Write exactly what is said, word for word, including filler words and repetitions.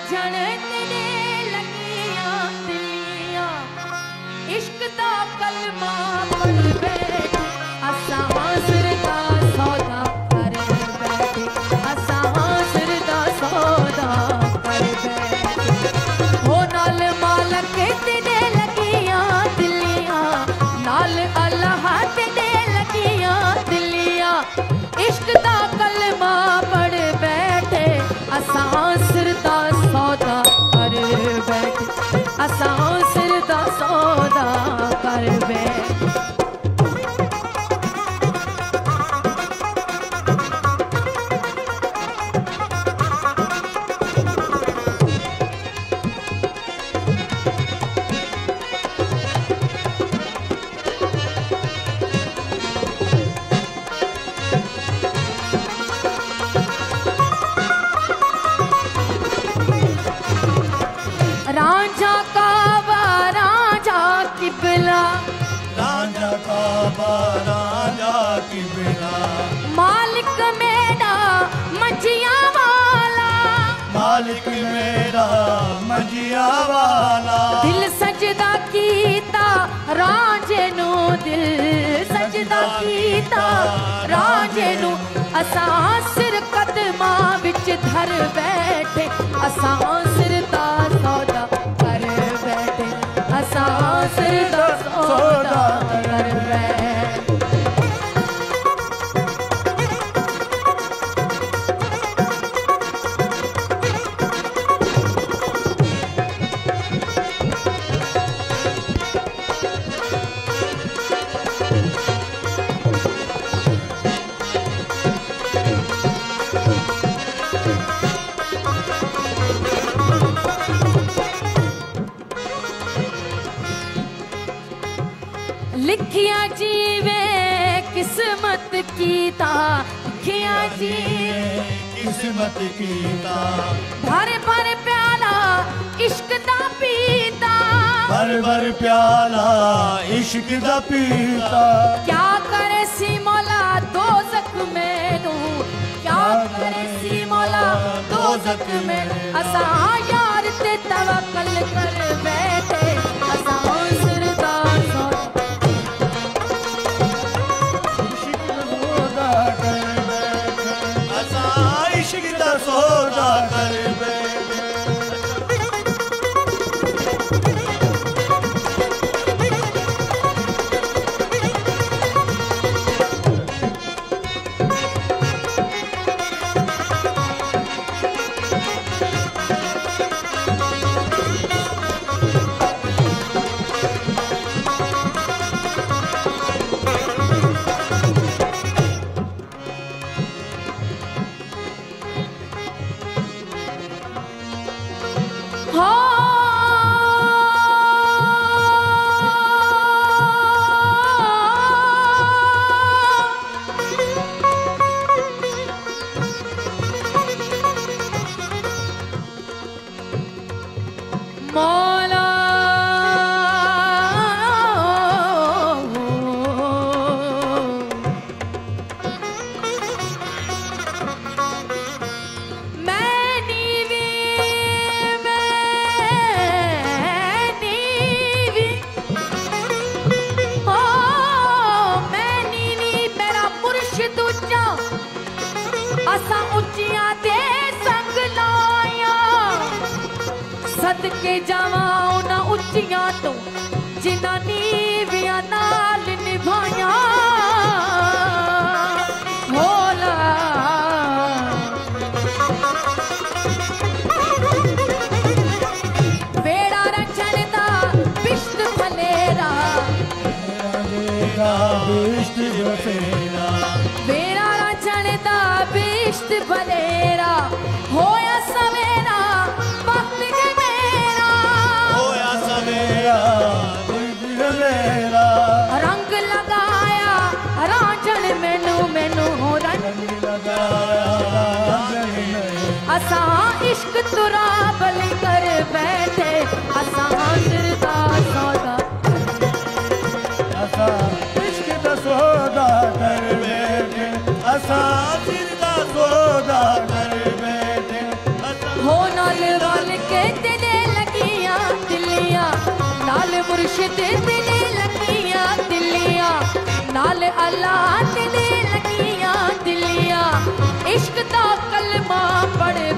रंझण तेरे लगियां दिलियां इश्क दा कलमा पढ़ बैठे असां सिर दा सौदा कर बैठे असां सिर दा सौदा कर बैठे हो नाल मालक तेरे लगियां दिलियां नाल अल्लाह तेरे लगियां दिलियां इश्क दा कलमा पढ़ बैठे असां सिर दा सौदा कर बैठे असां सिर दा सौदा कर बैठे रांझा काबा रांझा किबला रांझा काबा रांझा किबला मालिक मेरा मंजिया वाला मालिक मेरा मंजिया वाला दिल सजदा कीता रांझे नू दिल सजदा कीता रांझे नू असां सिर कदमां विच धर बैठे असां सिर दा सौदा कर बैठे असां सिर दा सौदा कर बैठे लिखिया जीवे किस्मत कीता लिखिया जीवे किस्मत कीता भर भर प्याला इश्क दा पीता भर भर प्याला इश्क दा पीता क्या करे सी मौला दोज़ख मैनू क्या करे सी मौला दोज़ख में असां यार ते तवक्कल कर बैठे असां सिर दा सौदा इश्क दा सौदा कर बैठे मौला मैं नीवी मैं नीवी ओ मैं नीवी मेरा मुर्शिद उच्चा असां उच्चियां दे संग लाया सदके जावां उन्हां उच्चियां तो जिन्हां नीवियां नाल निभाया मौला वेड़ा रंझण दा बिश्त फलेरा बिश्त बसेरा वेड़ा रंझण दा बिश्त फलेरा होया सवेरा वक्त के मेरा होया सवेरा मेरा रंग लगाया रांझण मैनू मैनू हो रंग असां इश्क तुरा बल कर बैठे असां सिर दा सौदा असां इश्क दा सौदा कर बैठे असां सिर दा सौदा कर बैठे हो नाल वाल लाट दे लगियां दिलियां इश्क दा कलमा पढ़